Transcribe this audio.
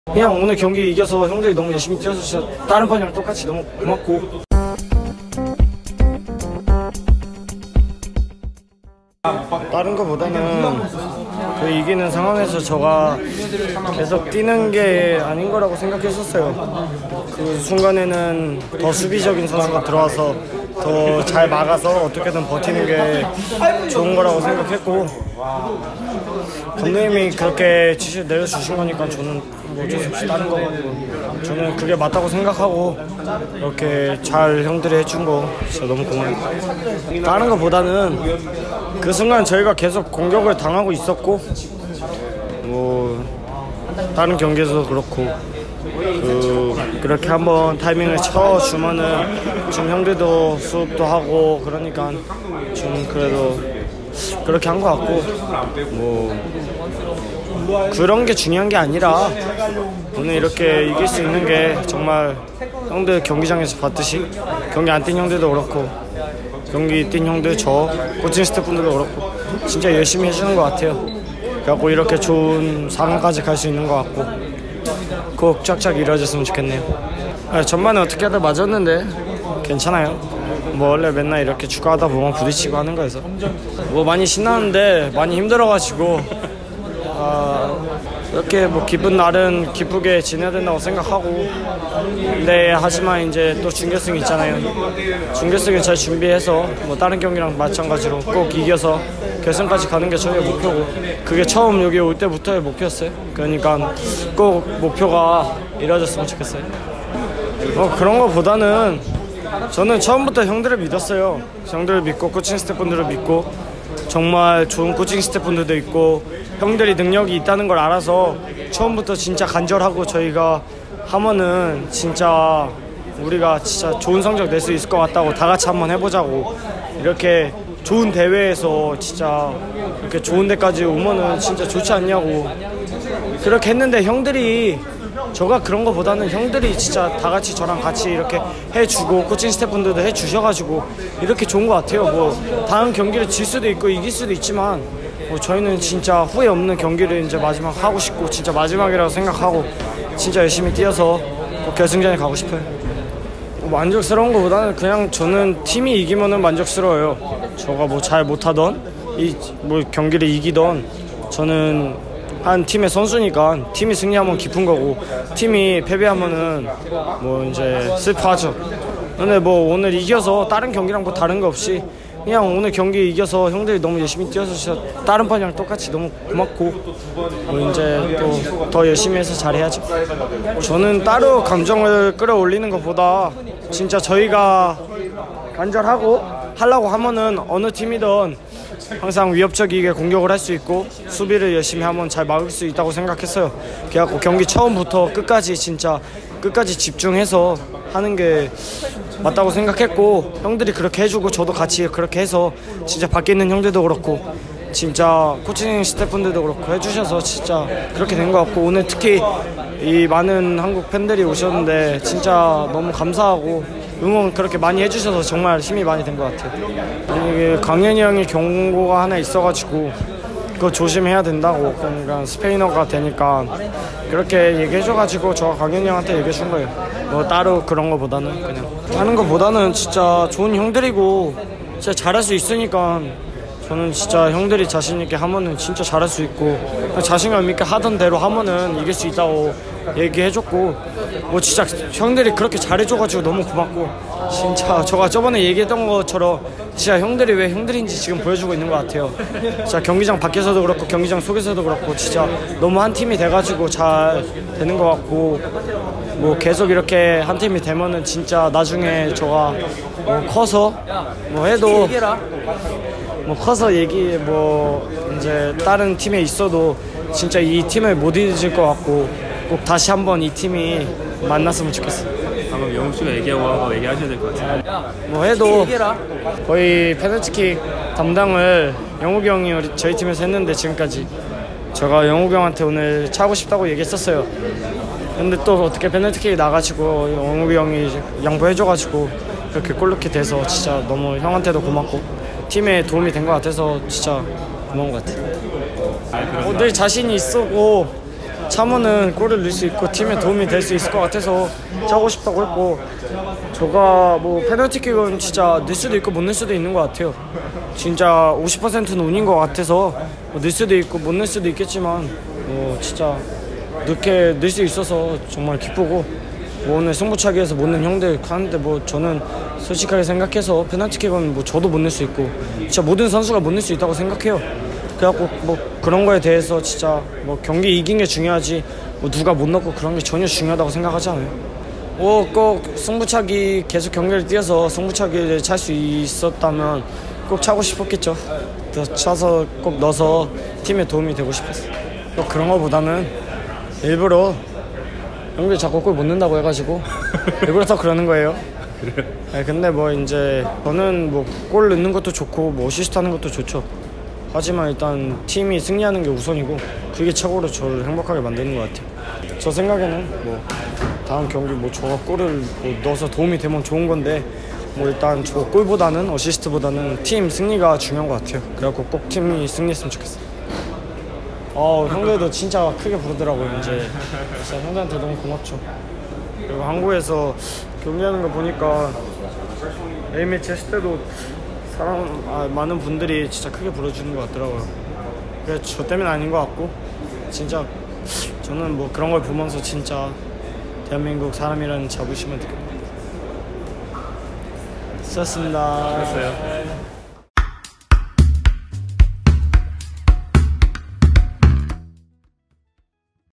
그냥 오늘 경기 이겨서 형들이 너무 열심히 뛰어서 진짜 다른 판이랑 똑같이 너무 고맙고. 다른 거보다는 그 이기는 상황에서 저가 계속 뛰는 게 아닌 거라고 생각했었어요. 그 순간에는 더 수비적인 선수가 들어와서 더 잘 막아서 어떻게든 버티는 게 좋은 거라고 생각했고, 감독님이 그렇게 지시를 내려주신 거니까 저는 뭐 어쩔 수 없이 다른 거 가지고 저는 그게 맞다고 생각하고 이렇게 잘 형들이 해준 거 진짜 너무 고마워요. 다른 거보다는 그 순간 저희가 계속 공격을 당하고 있었고, 뭐 다른 경기에서도 그렇고 그렇게 한번 타이밍을 쳐주면은 좀 형들도 수업도 하고 그러니까 좀 그래도 그렇게 한 것 같고, 뭐 그런 게 중요한 게 아니라 오늘 이렇게 이길 수 있는 게 정말 형들 경기장에서 봤듯이 경기 안 뛴 형들도 그렇고 경기 뛴 형들, 저 코칭 스태프분들도 그렇고 진짜 열심히 해주는 것 같아요. 그래갖고 이렇게 좋은 상황까지 갈 수 있는 것 같고 꼭 쫙쫙 이루어졌으면 좋겠네요. 전반에 어떻게 하다 맞았는데 괜찮아요. 뭐 원래 맨날 이렇게 축구하다 보면 부딪히고 하는 거여서 뭐 많이 신나는데 많이 힘들어가지고 이렇게 뭐 기쁜 날은 기쁘게 지내야 된다고 생각하고, 근데 하지만 이제 또 준결승 있잖아요. 준결승을 잘 준비해서 뭐 다른 경기랑 마찬가지로 꼭 이겨서 결승까지 가는 게 저희의 목표고, 그게 처음 여기 올 때부터의 목표였어요. 그러니까 꼭 목표가 이루어졌으면 좋겠어요. 그런 거보다는 저는 처음부터 형들을 믿었어요. 형들을 믿고 코칭 스태프분들을 믿고 정말 좋은 코칭 스태프분들도 있고 형들이 능력이 있다는 걸 알아서 처음부터 진짜 간절하고 저희가 하면은 진짜 우리가 진짜 좋은 성적 낼 수 있을 것 같다고 다 같이 한번 해보자고, 이렇게 좋은 대회에서 진짜 이렇게 좋은 데까지 오면은 진짜 좋지 않냐고 그렇게 했는데, 형들이 저가 그런 거보다는 형들이 진짜 다 같이 저랑 같이 이렇게 해주고 코칭 스태프분들도 해주셔가지고 이렇게 좋은 것 같아요. 뭐 다음 경기를 질 수도 있고 이길 수도 있지만 뭐 저희는 진짜 후회 없는 경기를 이제 마지막 하고 싶고 진짜 마지막이라고 생각하고 진짜 열심히 뛰어서 꼭 결승전에 가고 싶어요. 만족스러운 것보다는 그냥 저는 팀이 이기면은 만족스러워요. 저가 뭐 잘 못하던 뭐 경기를 이기던 저는 한 팀의 선수니까 팀이 승리하면 기쁜 거고 팀이 패배하면은 뭐 이제 슬퍼하죠. 근데 뭐 오늘 이겨서 다른 경기랑 뭐 다른 거 없이 그냥 오늘 경기 이겨서 형들이 너무 열심히 뛰어서 진짜 다른 판이랑 똑같이 너무 고맙고 뭐 이제 또 더 열심히 해서 잘해야죠. 저는 따로 감정을 끌어올리는 것보다 진짜 저희가 간절하고 하려고 하면은 어느 팀이든 항상 위협적이게 공격을 할 수 있고 수비를 열심히 하면 잘 막을 수 있다고 생각했어요. 그래갖고 경기 처음부터 끝까지 진짜 끝까지 집중해서 하는 게 맞다고 생각했고, 형들이 그렇게 해주고 저도 같이 그렇게 해서 진짜 밖에 있는 형들도 그렇고 진짜 코칭 스태프분들도 그렇고 해주셔서 진짜 그렇게 된 것 같고, 오늘 특히 이 많은 한국 팬들이 오셨는데 진짜 너무 감사하고 응원 그렇게 많이 해주셔서 정말 힘이 많이 된 것 같아요. 이게 강현이 형이 경고가 하나 있어가지고 그거 조심해야 된다고, 그러니까 스페인어가 되니까 그렇게 얘기해줘가지고 저 강현이 형한테 얘기해준 거예요. 뭐 따로 그런 거보다는 그냥 하는 거보다는 진짜 좋은 형들이고 진짜 잘할 수 있으니까 저는 진짜 형들이 자신 있게 하면은 진짜 잘할 수 있고 자신감 있게 하던 대로 하면은 이길 수 있다고 얘기해줬고, 뭐 진짜 형들이 그렇게 잘해줘가지고 너무 고맙고 진짜 저가 저번에 얘기했던 것처럼 진짜 형들이 왜 형들인지 지금 보여주고 있는 것 같아요. 진짜 경기장 밖에서도 그렇고 경기장 속에서도 그렇고 진짜 너무 한 팀이 돼가지고 잘 되는 것 같고, 뭐 계속 이렇게 한 팀이 되면은 진짜 나중에 저가 뭐 커서 뭐 해도 뭐 커서 뭐 이제 다른 팀에 있어도 진짜 이 팀을 못 잊을 것 같고 꼭 다시 한번 이 팀이 만났으면 좋겠어요. 방금 영욱 씨가 얘기하고 한 거 얘기하셔야 될 것 같아요. 뭐 해도 거의 페널티킥 담당을 영욱이 형이 저희 팀에서 했는데 지금까지 제가 영욱이 형한테 오늘 차고 싶다고 얘기했었어요. 근데 또 어떻게 페널티킥이 나가지고 영욱이 형이 양보해줘가지고 그렇게 골넣게 돼서 진짜 너무 형한테도 고맙고 팀에 도움이 된 것 같아서 진짜 고마운 것 같아요. 늘 자신이 있었고 차면은 골을 넣을 수 있고 팀에 도움이 될 수 있을 것 같아서 짜고 싶다고 했고, 저가 뭐 페널티킥은 진짜 넣을 수도 있고 못 넣을 수도 있는 것 같아요. 진짜 50%는 운인 것 같아서 뭐 넣을 수도 있고 못 넣을 수도 있겠지만 진짜 늦게 넣을 수 있어서 정말 기쁘고, 뭐 오늘 승부차기에서 못 넣은 형들 하는데 뭐 저는 솔직하게 생각해서 페널티킥은 뭐 저도 못 넣을 수 있고 진짜 모든 선수가 못 넣을 수 있다고 생각해요. 그래갖고 뭐 그런 거에 대해서 진짜 뭐 경기 이긴 게 중요하지 뭐 누가 못 넣고 그런 게 전혀 중요하다고 생각하지 않아요. 꼭 승부차기 계속 경기를 뛰어서 승부차기를 찰 수 있었다면 꼭 차고 싶었겠죠. 차서 꼭 넣어서 팀에 도움이 되고 싶었어요. 또 그런 거보다는 일부러 형들 자꾸 골 못 넣는다고 해가지고 일부러 더 그러는 거예요. 네, 근데 뭐 이제 저는 뭐 골 넣는 것도 좋고 뭐 어시스트 하는 것도 좋죠. 하지만 일단 팀이 승리하는 게 우선이고 그게 최고로 저를 행복하게 만드는 것 같아요. 저 생각에는 뭐 다음 경기 뭐 저가 골을 뭐 넣어서 도움이 되면 좋은 건데, 뭐 일단 저 골보다는 어시스트보다는 팀 승리가 중요한 것 같아요. 그래갖고 꼭 팀이 승리했으면 좋겠어요. 형들도 진짜 크게 부르더라고요. 이제 진짜 형들한테 너무 고맙죠. 그리고 한국에서 경기하는 거 보니까 A매치 했을 때도 많은 분들이 진짜 크게 불러주는 것 같더라고요. 그래서 저 때문에 아닌 것 같고, 진짜 저는 뭐 그런 걸 보면서 진짜 대한민국 사람이라는 자부심을 느꼈습니다. 됐어요.